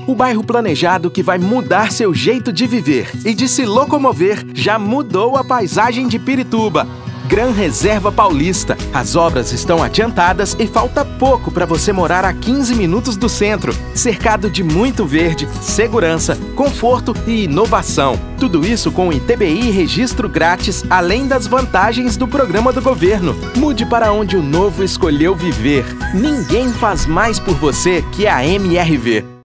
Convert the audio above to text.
O bairro planejado que vai mudar seu jeito de viver e de se locomover já mudou a paisagem de Pirituba. Gran Reserva Paulista. As obras estão adiantadas e falta pouco para você morar a 15 minutos do centro, cercado de muito verde, segurança, conforto e inovação. Tudo isso com ITBI e registro grátis, além das vantagens do programa do governo. Mude para onde o novo escolheu viver. Ninguém faz mais por você que a MRV.